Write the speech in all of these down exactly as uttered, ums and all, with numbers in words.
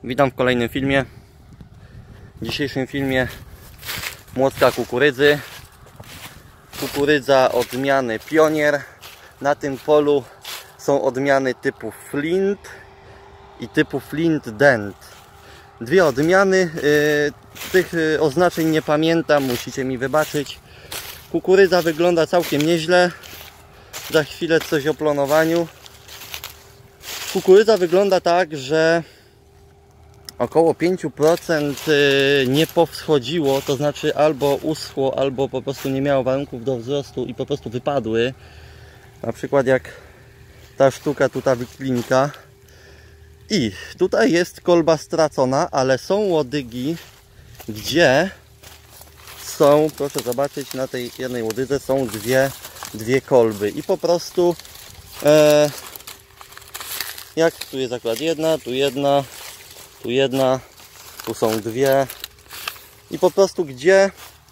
Witam w kolejnym filmie. W dzisiejszym filmie młotka kukurydzy. Kukurydza odmiany Pionier. Na tym polu są odmiany typu Flint i typu Flint Dent. Dwie odmiany. Yy, tych oznaczeń nie pamiętam, musicie mi wybaczyć. Kukurydza wygląda całkiem nieźle. Za chwilę coś o plonowaniu. Kukurydza wygląda tak, że około pięć procent nie powschodziło, to znaczy albo uschło, albo po prostu nie miało warunków do wzrostu i po prostu wypadły. Na przykład jak ta sztuka tutaj wyklinka. I tutaj jest kolba stracona, ale są łodygi, gdzie są, proszę zobaczyć, na tej jednej łodydze są dwie, dwie kolby. I po prostu e, jak tu jest akurat jedna, tu jedna, tu jedna, tu są dwie. I po prostu gdzie,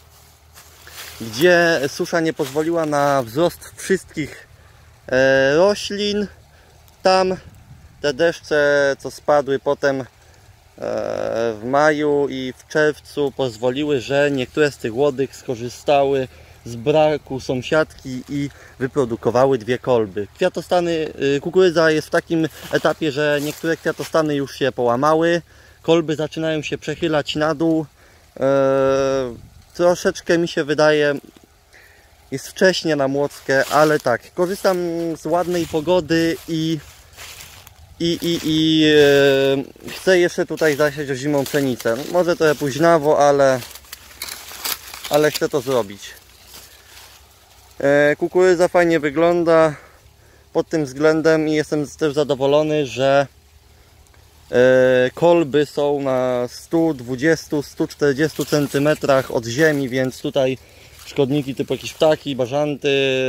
gdzie susza nie pozwoliła na wzrost wszystkich e, roślin, tam te deszcze, co spadły potem e, w maju i w czerwcu, pozwoliły, że niektóre z tych łodyg skorzystały z braku sąsiadki i wyprodukowały dwie kolby. Kwiatostany, kukurydza jest w takim etapie, że niektóre kwiatostany już się połamały, kolby zaczynają się przechylać na dół. Eee, troszeczkę mi się wydaje, jest wcześnie na młotkę, ale tak, korzystam z ładnej pogody i i, i, i e, chcę jeszcze tutaj zasiać o zimą pszenicę. Może trochę późnawo, ale ale chcę to zrobić. Kukurydza fajnie wygląda pod tym względem i jestem też zadowolony, że kolby są na sto dwadzieścia do stu czterdziestu centymetrach od ziemi, więc tutaj szkodniki typu jakieś ptaki, bażanty,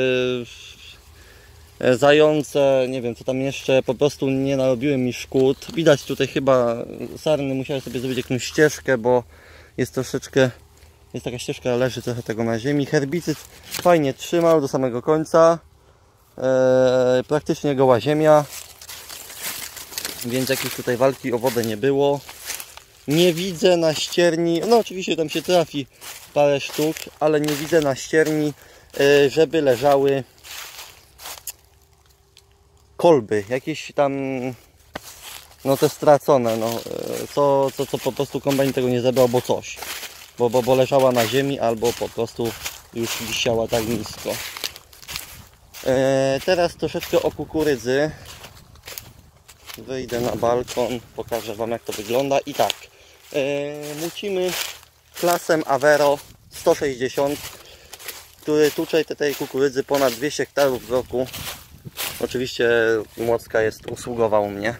zające, nie wiem co tam jeszcze, po prostu nie narobiły mi szkód. Widać tutaj chyba sarny musiały sobie zrobić jakąś ścieżkę, bo jest troszeczkę, jest taka ścieżka, leży trochę tego na ziemi. Herbicyd fajnie trzymał do samego końca. Eee, praktycznie goła ziemia. Więc jakiejś tutaj walki o wodę nie było. Nie widzę na ścierni, no oczywiście tam się trafi parę sztuk, ale nie widzę na ścierni, e, żeby leżały kolby. Jakieś tam, no te stracone, no, co, co, co po prostu kombajn tego nie zebrał, bo coś. Bo, bo, bo leżała na ziemi albo po prostu już wisiała tak nisko. E, teraz troszeczkę o kukurydzy. Wyjdę na balkon, pokażę Wam jak to wygląda. I tak, e, mucimy klasem Avero sto sześćdziesiąt, który tucze tej kukurydzy ponad dwieście hektarów w roku. Oczywiście młotka jest usługowa u mnie.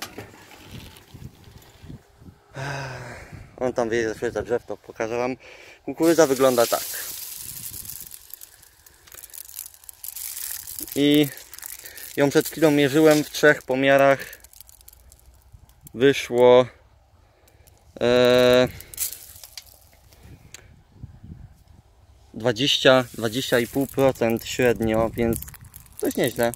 On tam wieje za drzew, to pokażę Wam. Kukurydza wygląda tak. I ją przed chwilą mierzyłem w trzech pomiarach. Wyszło e, dwadzieścia do dwudziestu i pół procent średnio, więc coś nieźle.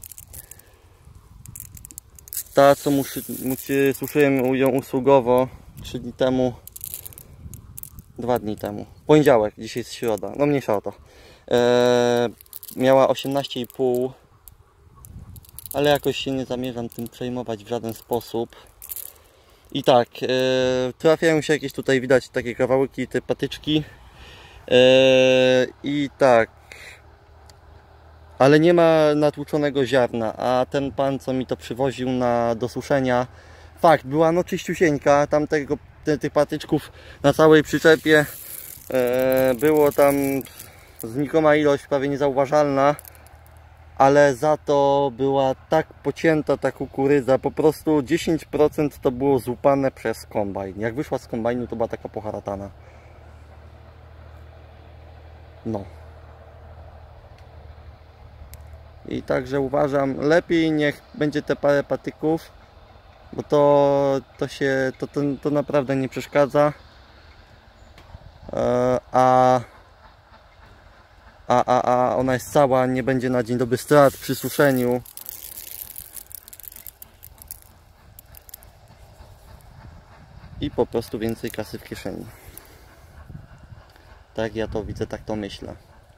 Ta, co musi, musi, suszyłem ją usługowo trzy dni temu, dwa dni temu, poniedziałek, dzisiaj jest środa, no mniejsza o to, eee, miała osiemnaście i pół, ale jakoś się nie zamierzam tym przejmować w żaden sposób. I tak, e, trafiają się jakieś tutaj, widać takie kawałki, te patyczki, e, i tak, ale nie ma natłuczonego ziarna, a ten pan, co mi to przywoził na do suszenia, fakt, była no czyściusieńka, tam tego, te, tych patyczków na całej przyczepie e, było tam znikoma ilość, prawie niezauważalna, ale za to była tak pocięta ta kukurydza, po prostu dziesięć procent to było złupane przez kombajn. Jak wyszła z kombajnu, to była taka poharatana. No. I także uważam, lepiej niech będzie te parę patyków, bo to, to się, to, to, to naprawdę nie przeszkadza. E, a, a, a, a ona jest cała, nie będzie na dzień dobry strat przy suszeniu. i po prostu więcej kasy w kieszeni. Tak ja to widzę, tak to myślę.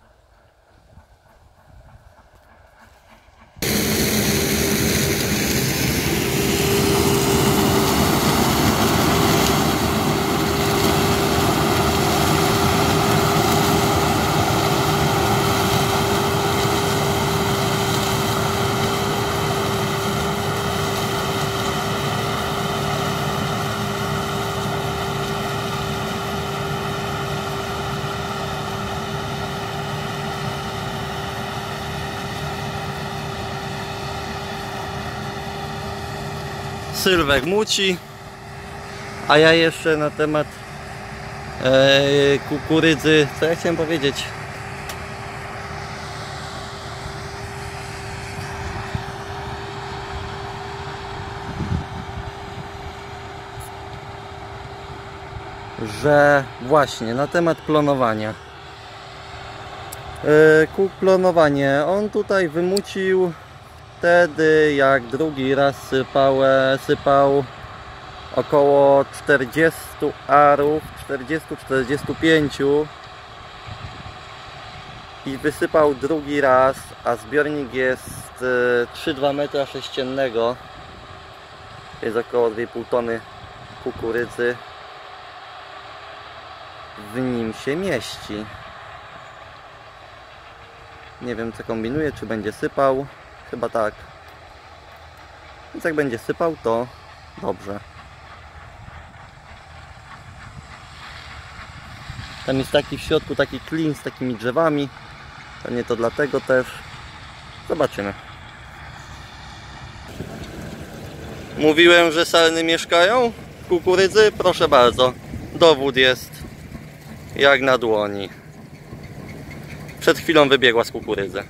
Sylwek muci, a ja jeszcze na temat e, kukurydzy, co ja chciałem powiedzieć? Że właśnie na temat klonowania. E, kuk klonowanie, on tutaj wymucił wtedy, jak drugi raz sypał, sypał około czterdziestu arów, czterdziestu czterdziestu pięciu i wysypał drugi raz, a zbiornik jest trzy przecinek dwa metra sześciennego, jest około dwie i pół tony kukurydzy, w nim się mieści. Nie wiem, co kombinuje, czy będzie sypał. Chyba tak. Więc jak będzie sypał, to dobrze. Tam jest taki w środku, taki klin z takimi drzewami. Pewnie to dlatego też. Zobaczymy. Mówiłem, że sarny mieszkają w kukurydzy? Proszę bardzo. Dowód jest jak na dłoni. Przed chwilą wybiegła z kukurydzy.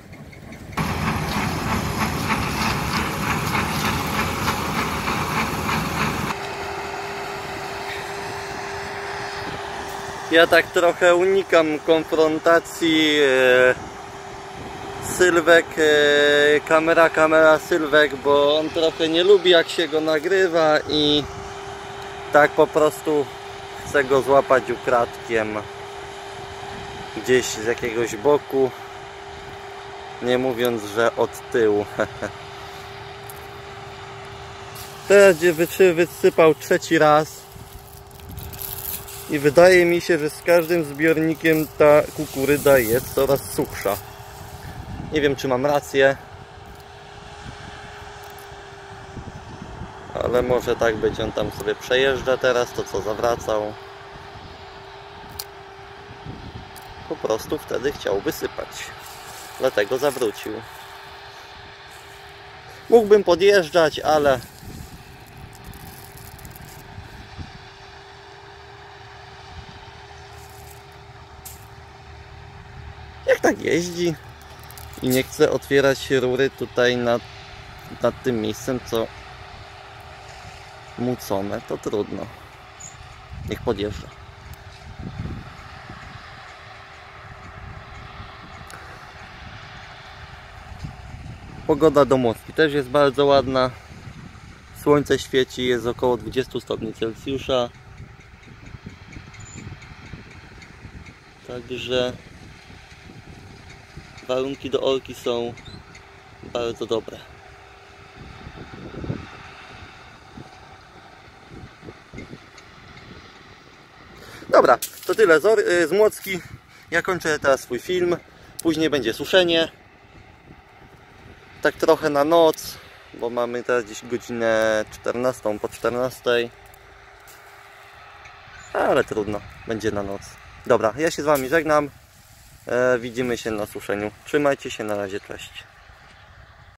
Ja tak trochę unikam konfrontacji e, Sylwek, e, kamera, kamera Sylwek, bo on trochę nie lubi, jak się go nagrywa i tak po prostu chcę go złapać ukradkiem gdzieś z jakiegoś boku, nie mówiąc, że od tyłu. Teraz gdzie wysypał trzeci raz i wydaje mi się, że z każdym zbiornikiem ta kukurydza jest coraz suchsza. Nie wiem, czy mam rację, ale może tak być. On tam sobie przejeżdża teraz, to co zawracał. Po prostu wtedy chciał wysypać, dlatego zawrócił. Mógłbym podjeżdżać, ale jak tak jeździ i nie chce otwierać rury tutaj nad, nad tym miejscem, co mucone, to trudno. Niech podjeżdża. Pogoda do Moskwy też jest bardzo ładna. Słońce świeci, jest około dwadzieścia stopni Celsjusza. Także warunki do orki są bardzo dobre. Dobra, to tyle z, z Młocki. Ja kończę teraz swój film. Później będzie suszenie. Tak trochę na noc, bo mamy teraz gdzieś godzinę czternastą po czternastej. Ale trudno, będzie na noc. Dobra, ja się z Wami żegnam. E, widzimy się na suszeniu. Trzymajcie się, na razie, cześć.